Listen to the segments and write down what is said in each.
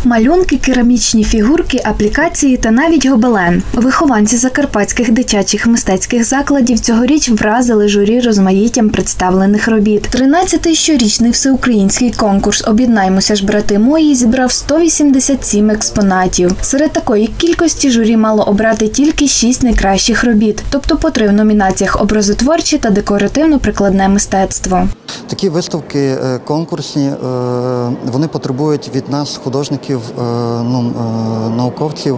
Малюнки, керамічні фігурки, аплікації та навіть гобелен. Вихованці закарпатських дитячих мистецьких закладів цьогоріч вразили журі розмаїттям представлених робіт. 13-й щорічний всеукраїнський конкурс «Об'єднаймося ж, брати мої» зібрав 187 експонатів. Серед такої кількості журі мало обрати тільки 6 найкращих робіт, тобто по 3 в номінаціях «Образотворче» та «Декоративно-прикладне мистецтво». Такі виставки конкурсні, вони потребують від нас, художників, науковців,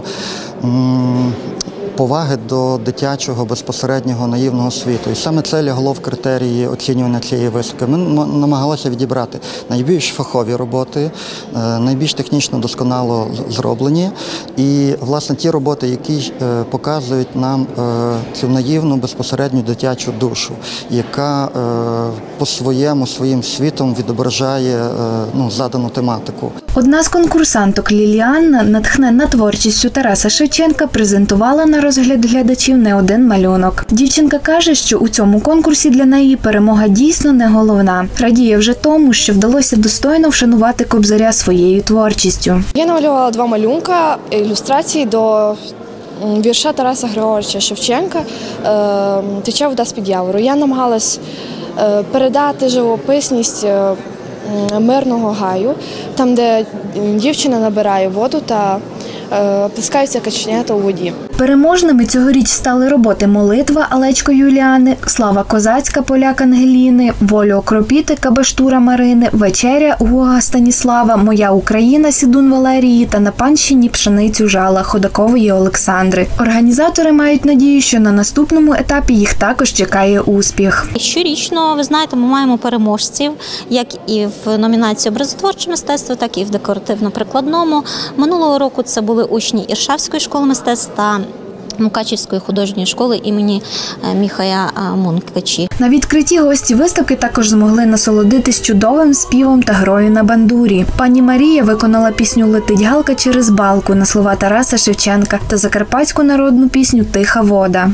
поваги до дитячого, безпосереднього, наївного світу. І саме це лягло в критерії оцінювання цієї виставки. Ми намагалися відібрати найбільш фахові роботи, найбільш технічно досконало зроблені. І, власне, ті роботи, які показують нам цю наївну, безпосередню дитячу душу, яка своїм світом відображає задану тематику. Одна з конкурсанток Ліліанна, натхненна творчістю Тараса Шевченка, презентувала на розгляд глядачів не один малюнок. Дівчинка каже, що у цьому конкурсі для неї перемога дійсно не головна. Радіє вже тому, що вдалося достойно вшанувати Кобзаря своєю творчістю. Я намалювала 2 малюнка, ілюстрації до вірша Тараса Григоровича Шевченка «Тече вода з-під явору». Я намагалась передати живописність мирного гаю, там, де дівчина набирає воду та плескаються каченята у воді. Переможними цьогоріч стали роботи «Молитва» Алечко Юліани, «Слава козацька» поляк Ангеліни, «Волю окропіти» Баштура Марини, «Вечеря» Гуга Станіслава, «Моя Україна» Сідун Валерії та «На панщині пшеницю жала» Ходакової Олександри. Організатори мають надію, що на наступному етапі їх також чекає успіх. Щорічно, ви знаєте, ми маємо переможців, як і в номінації «Образотворче мистецтво», так і в декоративно-прикладному. Минулого року це були учні Іршавської школи мистецтв та Мукачівської художньої школи імені Міхая Мункачі. На відкритті гості виставки також змогли насолодитись чудовим співом та грою на бандурі. Пані Марія виконала пісню «Летить галка через балку» на слова Тараса Шевченка та закарпатську народну пісню «Тиха вода».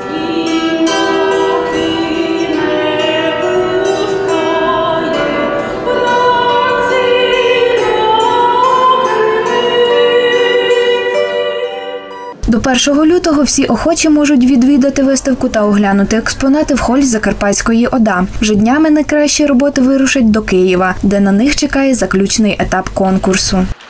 До 1 лютого всі охочі можуть відвідати виставку та оглянути експонати в холі Закарпатської ОДА. Вже днями найкращі роботи вирушать до Києва, де на них чекає заключний етап конкурсу.